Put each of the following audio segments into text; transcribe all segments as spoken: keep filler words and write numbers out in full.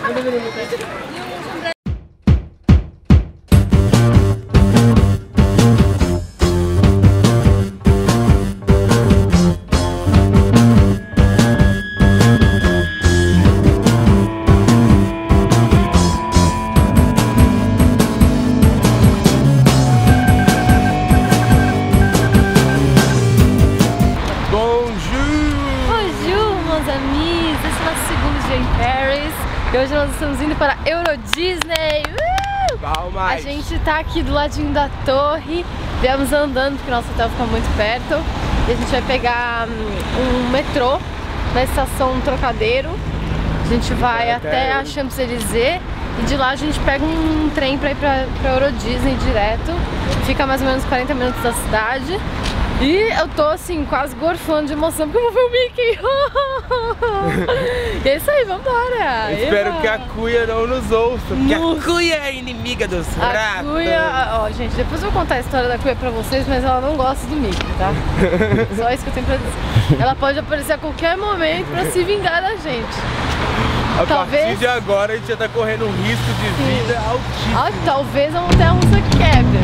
E hoje nós estamos indo para Euro Disney. Uh! A gente tá aqui do ladinho da torre. Viemos andando porque nosso hotel fica muito perto. E a gente vai pegar um metrô na estação Trocadeiro. A gente vai até a Champs-Élysées e de lá a gente pega um trem pra ir pra, pra Euro Disney direto. Fica mais ou menos quarenta minutos da cidade. E eu tô assim, quase gorfando de emoção porque eu vou ver o Mickey. E é isso aí, vambora. Eu espero Eba. que a Cuia não nos ouça, porque Nossa. a Cuia é inimiga dos a ratos. Cuia, ó, gente, depois eu vou contar a história da Cuia pra vocês, mas ela não gosta do Mickey, tá? Só isso que eu tenho pra dizer. Ela pode aparecer a qualquer momento pra se vingar da gente. A talvez... partir de agora a gente já tá correndo um risco de vida Sim. altíssimo. Ah, talvez a montanha-russa quebre.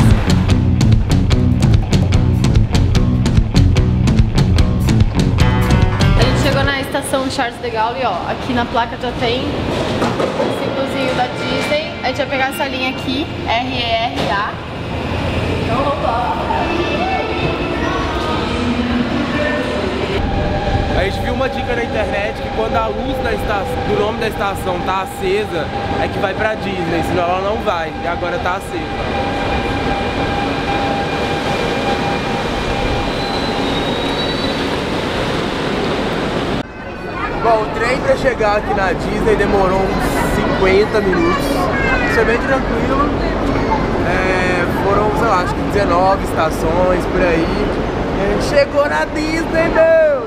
Chegou na estação Charles de Gaulle, ó, aqui na placa já tem o símbolozinho da Disney. A gente vai pegar essa linha aqui, R E R A. Então vamos lá. A gente viu uma dica na internet que quando a luz da estação, do nome da estação tá acesa, é que vai pra Disney, senão ela não vai, e agora tá acesa. Bom, o trem pra chegar aqui na Disney demorou uns cinquenta minutos. Isso é bem tranquilo. É, foram, sei lá, acho que dezenove estações por aí. E a gente chegou na Disney, meu!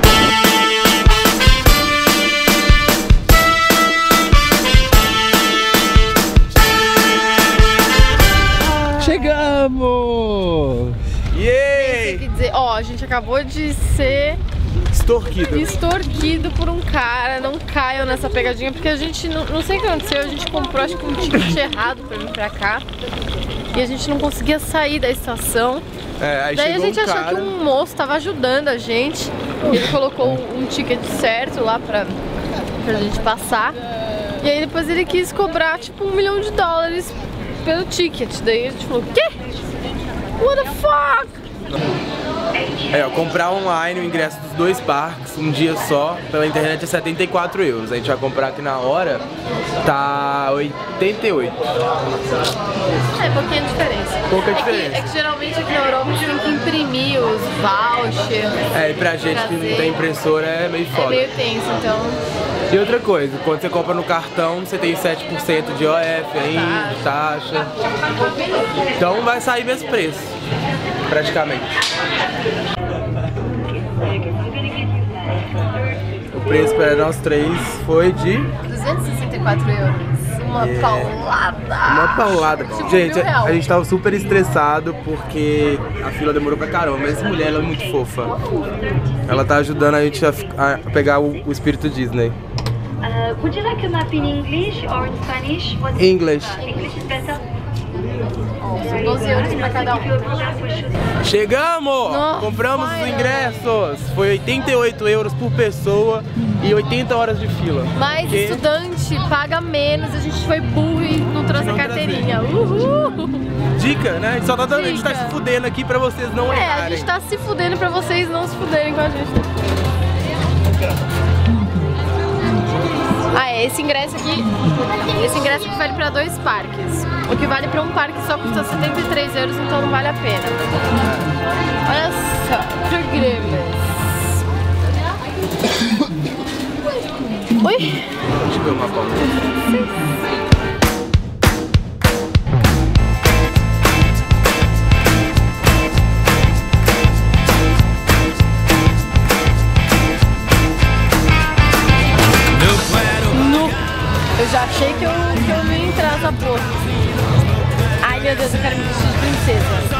Chegamos! Yeah! Quer dizer, ó, a gente acabou de ser... Extorquido. Extorquido por um cara, não caiam nessa pegadinha, porque a gente não, não sei o que aconteceu, a gente comprou acho que um ticket errado pra vir pra cá e a gente não conseguia sair da estação. É, aí Daí a gente um achou cara... que um moço tava ajudando a gente, ele colocou um ticket certo lá pra, pra gente passar e aí depois ele quis cobrar tipo um milhão de dólares pelo ticket, daí a gente falou, quê? What the fuck? É, ó, comprar online o ingresso dos dois parques um dia só pela internet é setenta e quatro euros. A gente vai comprar aqui na hora, tá oitenta e oito. É, pouquinha diferença. Pouca é diferença. Que, é que geralmente aqui na Europa a gente tem que imprimir os vouchers. É, e pra gente trazer. que não tem impressora é meio foda. É meio tenso, então... E outra coisa, quando você compra no cartão, você tem sete por cento de O F ainda, de taxa. Então vai sair mesmo preço, praticamente. O preço para nós três foi de duzentos e sessenta e quatro euros. Uma yeah. paulada. Uma paulada. Tipo, gente, a, a gente tava super estressado porque a fila demorou pra caramba. Mas essa mulher, ela é muito fofa. Ela tá ajudando a gente a, a pegar o, o espírito Disney. Uh, would you like a map in English or in Spanish? What's English. English is better. São doze euros pra cada um. Chegamos! Nossa, compramos vai, os ingressos! Foi oitenta e oito euros por pessoa e oitenta horas de fila. Mas porque... estudante paga menos, a gente foi burro e não trouxe a carteirinha. Uhul! Dica, né? A gente só tá dando, a gente tá se fudendo aqui pra vocês não é, errarem. É, a gente tá se fudendo pra vocês não se fuderem com a gente. Ah, é, esse ingresso aqui, esse ingresso aqui vale pra dois parques. O que vale pra um parque só custa setenta e três euros, então não vale a pena. Olha só, programas. Oi? Deixa eu ver uma foto. Eu já achei que eu, que eu ia entrar nessa porra. Ai meu Deus, eu quero me vestir de princesa.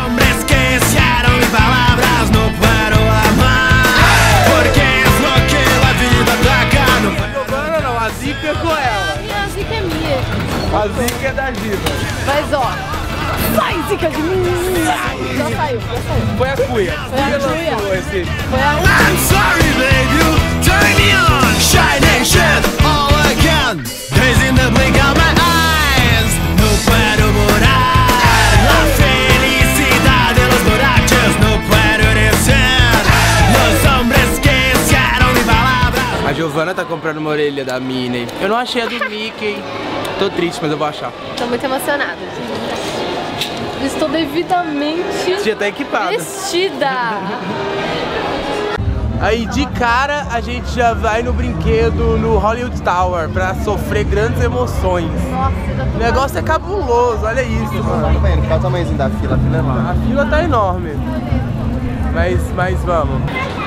Giovanna não, a zica é com ela. A zica A zica é da Giva. Mas ó, sai zica de mim! Já saiu, já saiu. Foi a cuia. Foi a cuia. Esse. Foi a... I'm sorry, baby, you turn me on. Shining shit all again. Days in the blink of my eyes. No puedo morar. La felicidad de los borrachos. No puedo decir. Los hombres que se harán de palabras. A Giovana tá comprando uma orelha da Minnie. Eu não achei a do Mickey. Tô triste, mas eu vou achar. Tô muito emocionada. Estou devidamente Já tá equipada. vestida. Aí de cara a gente já vai no brinquedo no Hollywood Tower pra sofrer grandes emoções. Nossa, O negócio é cabuloso, olha isso, mano. Tá vendo? Qual o tamanhozinho da fila? A fila é lá. A fila tá enorme. Mas, mas vamos.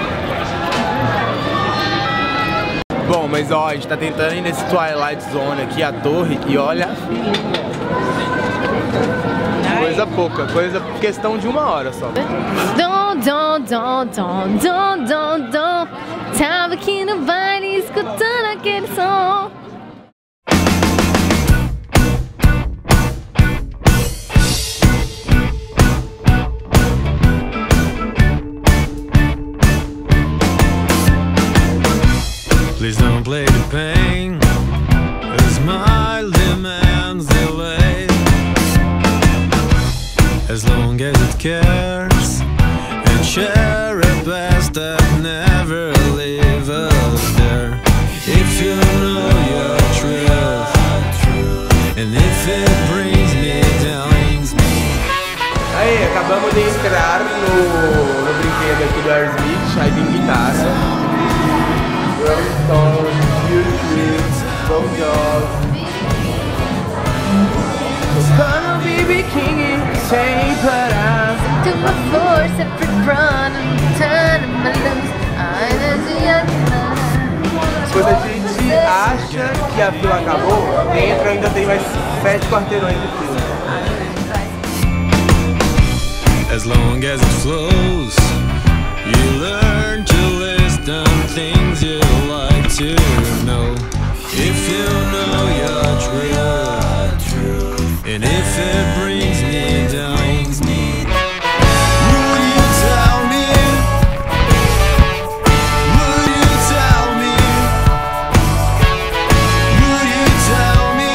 Bom, mas ó, a gente tá tentando ir nesse Twilight Zone aqui, a torre, e olha a fila. Coisa pouca, coisa, questão de uma hora só. Dom, dom, dom, dom, dom, dom, dom. Tava aqui no baile escutando aquele som. Please don't play the pain as my demands delay. As long as it cares and share a past that never leave us there. If you know your truth and if it brings me down. Aí, acabamos de entrar no, no brinquedo aqui do Aerosmith, aí tem guitarra. Rolling Stones, YouTube, Bon Jovi. Gonna be bikini, sem parar. To my force, every run and turn my loose. Quando a gente acha que a fila acabou, dentro ainda tem mais sete quarteirões de fila. As long as it flows, you learn to list on things you like to know. If you know your truth, and if it brings me down, will you tell me? Will you tell me? Will you tell me?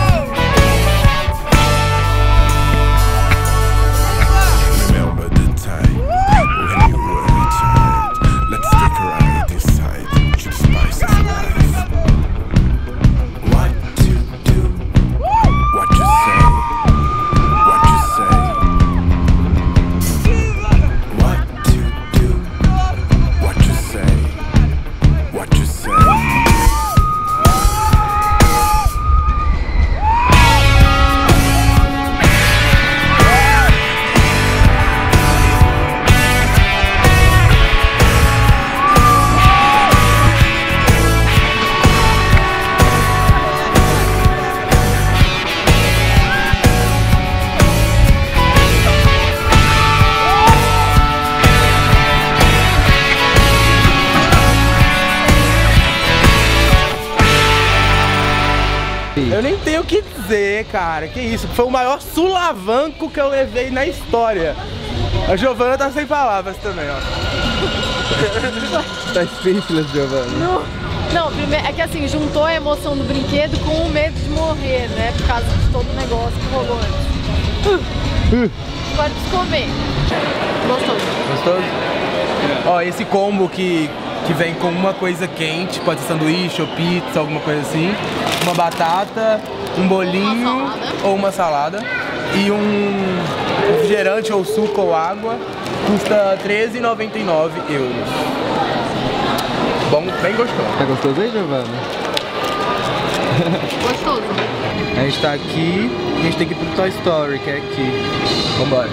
Remember the time when you were a child. Let's stick around this side to the spice of life. What to do? What you say? What you say? What to do? What you say? What you say? Eu nem tenho o que dizer, cara. Que isso? Foi o maior sulavanco que eu levei na história. A Giovana tá sem palavras também, ó. Tá speechless, Giovana. Não, não, primeiro, é que assim, juntou a emoção do brinquedo com o medo de morrer, né? Por causa de todo o negócio que rolou antes. Pode comer. Gostoso. Gostoso? Ó, esse combo que, que vem com uma coisa quente, pode ser sanduíche ou pizza, alguma coisa assim. Uma batata, um bolinho Uma salada. ou uma salada. E um refrigerante ou suco ou água. Custa treze reais e noventa e nove euros. Bom, bem gostoso. Tá gostoso aí, Giovana? Gostoso. A gente tá aqui, a gente tem que ir pro Toy Story, que é aqui. Vambora.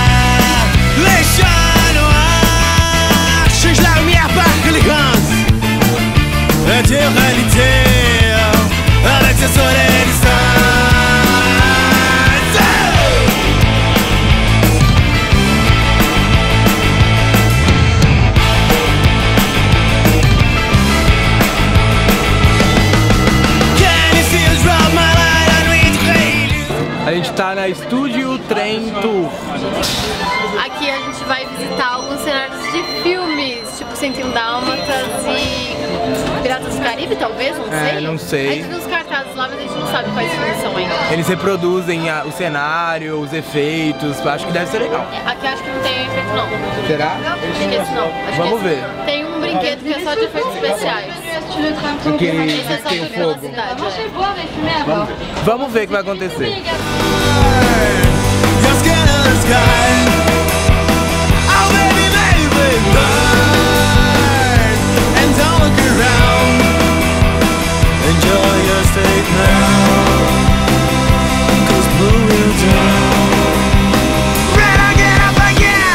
Change la lumière par élégance. tá na Studio Train Tour. Aqui a gente vai visitar alguns cenários de filmes, tipo cento e um Dálmatas e Piratas do Caribe, talvez, não sei. É, não sei. A gente viu os cartazes lá, mas a gente não sabe quais filmes são ainda. Eles reproduzem a, o cenário, os efeitos, acho que deve ser legal. Aqui acho que não tem efeito não. Será? Acho que esse não. Acho Vamos que esse ver. Não. Tem um brinquedo que é só de efeitos especiais. Porque Esse é só tem o pra ver na fogo. cidade. Vamos, vamos ver o que vai acontecer. Your skin in the sky. Oh baby, baby, burn. And don't look around. Enjoy your state now. 'Cause blue will down. Red, I'll get up again.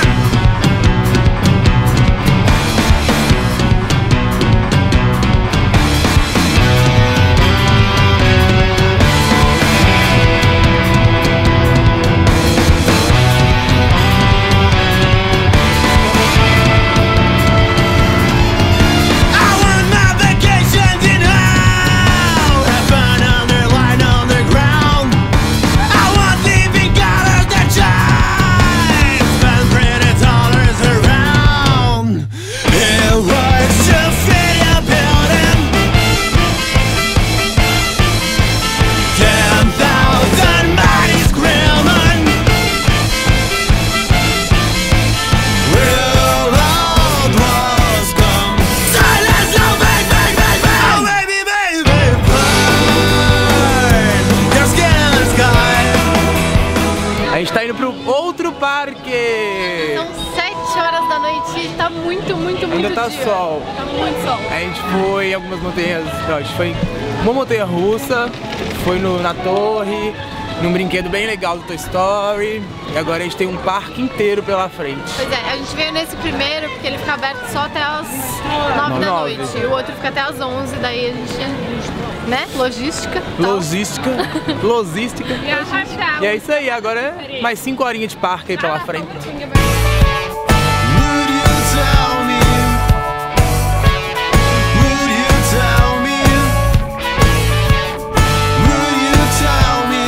A gente tá indo pro outro parque! São sete horas da noite e tá muito, muito, muito Ainda tá dia. sol. Tá muito sol. A gente foi em algumas montanhas, não, a gente foi em uma montanha russa, foi no, na torre, num brinquedo bem legal do Toy Story, e agora a gente tem um parque inteiro pela frente. Pois é, a gente veio nesse primeiro porque ele fica aberto só até as nove da Nove. noite. E o outro fica até as onze, daí a gente, né, logística. tal. Logística, logística. E é isso aí, agora é mais cinco horinhas de parque aí pela frente. Would you tell me? Would you tell me? Would you tell me?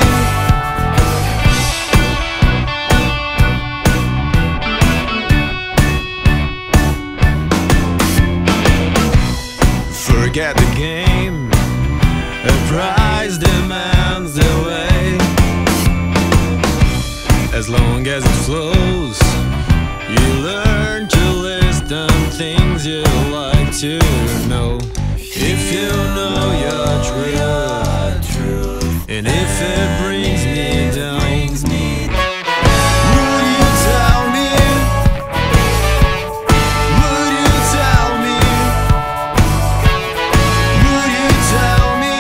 Forget the game. A prize demands the way. As long as it flows, you learn to list on things you like to know. If you know your truth, and if it brings me down, would you tell me? Would you tell me? Would you tell me?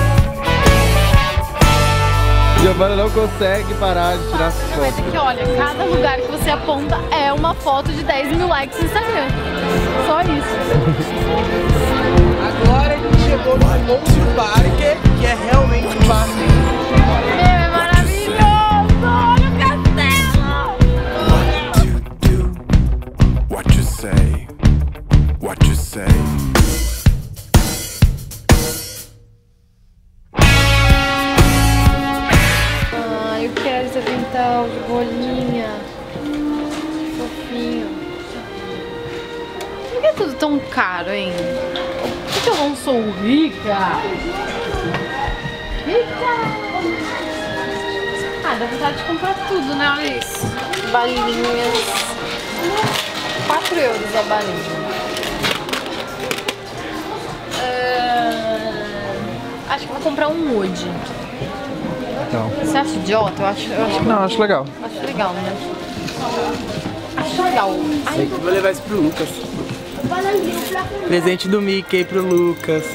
Giovana não consegue parar de tirar Mas foto. é que olha, cada lugar que você aponta é uma foto de dez mil likes no Instagram. Só isso. Agora a gente chegou no outro parque, que é realmente um parque. Meu, é maravilhoso! Olha o castelo! What you say, what you say. Ai, eu quero esse avental de bolinha. Fofinho. Por que é tudo tão caro, hein? Por que eu não sou rica? Rica! Ah, dá vontade de comprar tudo, né? Olha isso. Balinhas. quatro euros a balinha. Ah, acho que vou comprar um Woody. Não. Você acha idiota? Eu acho, eu acho, Não, acho legal. acho legal, né? Acho legal. Ai, Vou levar isso pro Lucas. Presente do Mickey pro Lucas.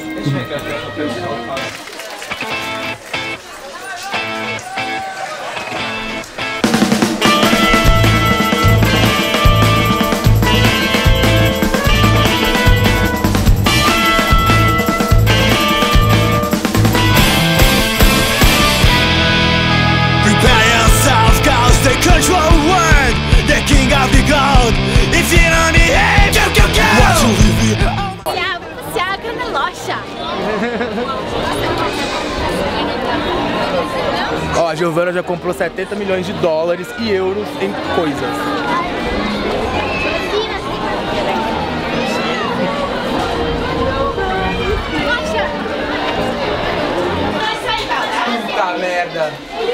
Prepare yourself, cause they control the world. The king of the gold. If you don't behave, you can go. What you live passear, passear aqui na loja. Giovana já comprou setenta milhões de dólares e euros em coisas. Puta merda.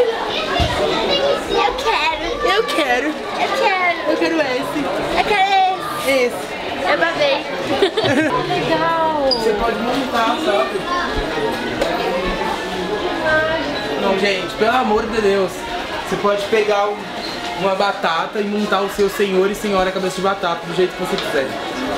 Eu quero. Eu quero. Eu quero. Eu quero esse. Eu quero esse. Esse. Eu babei. Legal! Você pode montar, sabe? Não, gente, pelo amor de Deus. Você pode pegar um, uma batata e montar o seu senhor e senhora cabeça de batata do jeito que você quiser.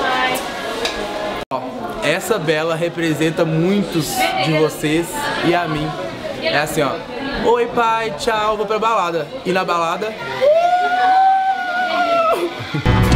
Ó, essa Bela representa muitos de vocês e a mim. É assim, ó. Oi, pai, tchau, vou pra balada. E na balada...